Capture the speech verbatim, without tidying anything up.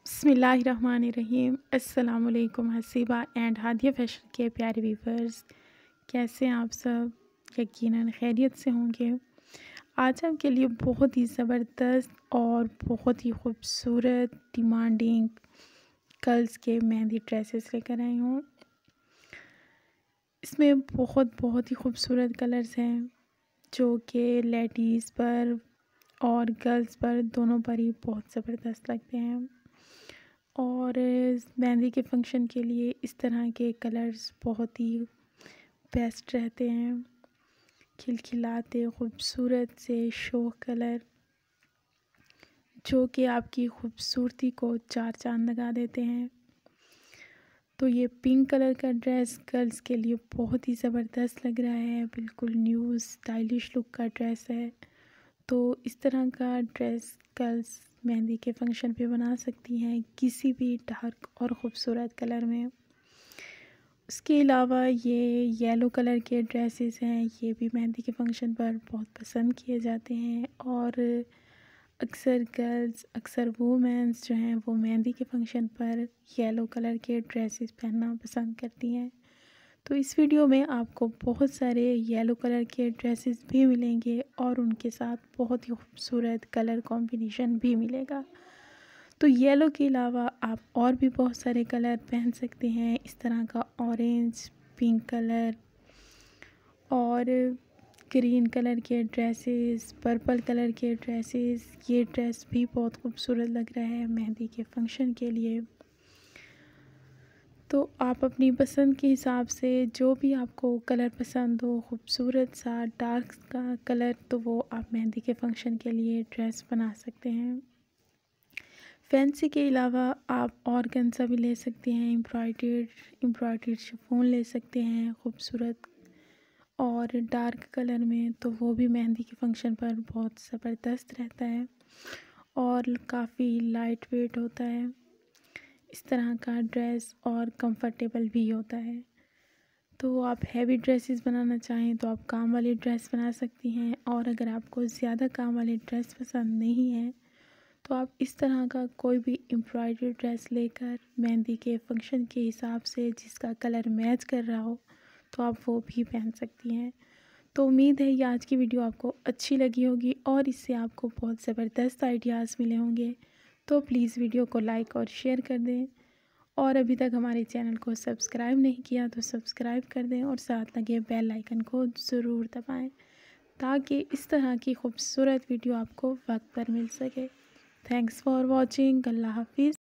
बिस्मिल्लाहिर्रहमानिर्रहीम। अस्सलामुअलैकुम Haseeba and Hadiya fashion के प्यारे व्यूवर्स, कैसे हैं आप सब? यकीनन खैरियत से होंगे। आज आपके लिए बहुत ही ज़बरदस्त और बहुत ही खूबसूरत डिमांडिंग गर्ल्स के मेहंदी ड्रेसेस लेकर आई हूँ। इसमें बहुत बहुत ही खूबसूरत कलर्स हैं जो कि लेडीज़ पर और गर्ल्स पर दोनों पर ही बहुत ज़बरदस्त लगते हैं। और मेहंदी के फंक्शन के लिए इस तरह के कलर्स बहुत ही बेस्ट रहते हैं। खिलखिलाते खूबसूरत से शो कलर जो कि आपकी खूबसूरती को चार चांद लगा देते हैं। तो ये पिंक कलर का ड्रेस गर्ल्स के लिए बहुत ही ज़बरदस्त लग रहा है। बिल्कुल न्यू स्टाइलिश लुक का ड्रेस है। तो इस तरह का ड्रेस गर्ल्स मेहंदी के फंक्शन पे बना सकती हैं किसी भी डार्क और ख़ूबसूरत कलर में। उसके अलावा ये येलो कलर के ड्रेसेस हैं, ये भी मेहंदी के फंक्शन पर बहुत पसंद किए जाते हैं। और अक्सर गर्ल्स अक्सर वुमेन्स जो हैं वो मेहंदी के फंक्शन पर येलो कलर के ड्रेसेस पहनना पसंद करती हैं। तो इस वीडियो में आपको बहुत सारे येलो कलर के ड्रेसेस भी मिलेंगे और उनके साथ बहुत ही खूबसूरत कलर कॉम्बिनेशन भी मिलेगा। तो येलो के अलावा आप और भी बहुत सारे कलर पहन सकते हैं, इस तरह का ऑरेंज, पिंक कलर और ग्रीन कलर के ड्रेसेस, पर्पल कलर के ड्रेसेस। ये ड्रेस भी बहुत खूबसूरत लग रहा है मेहंदी के फंक्शन के लिए। तो आप अपनी पसंद के हिसाब से जो भी आपको कलर पसंद हो, खूबसूरत सा डार्क का कलर, तो वो आप मेहंदी के फंक्शन के लिए ड्रेस बना सकते हैं। फैंसी के अलावा आप ऑर्गेन्जा भी ले सकते हैं, एम्ब्रॉयडर्ड एम्ब्रॉयडर्ड शिफॉन ले सकते हैं खूबसूरत और डार्क कलर में, तो वो भी मेहंदी के फंक्शन पर बहुत ज़बरदस्त रहता है और काफ़ी लाइट वेट होता है इस तरह का ड्रेस और कंफर्टेबल भी होता है। तो आप हैवी ड्रेसेस बनाना चाहें तो आप काम वाली ड्रेस बना सकती हैं, और अगर आपको ज़्यादा काम वाली ड्रेस पसंद नहीं है तो आप इस तरह का कोई भी एम्ब्रॉयडरी ड्रेस लेकर मेहंदी के फंक्शन के हिसाब से जिसका कलर मैच कर रहा हो तो आप वो भी पहन सकती हैं। तो उम्मीद है ये आज की वीडियो आपको अच्छी लगी होगी और इससे आपको बहुत ज़बरदस्त आइडियाज़ मिले होंगे। तो प्लीज़ वीडियो को लाइक और शेयर कर दें, और अभी तक हमारे चैनल को सब्सक्राइब नहीं किया तो सब्सक्राइब कर दें और साथ लगे बेल आइकन को ज़रूर दबाएं ताकि इस तरह की खूबसूरत वीडियो आपको वक्त पर मिल सके। Thanks for watching. अल्लाह हाफिज़।